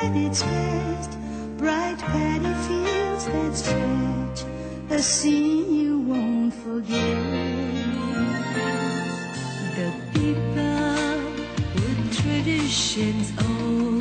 at its best, bright paddy fields that stretch, a scene you won't forget. The people with traditions old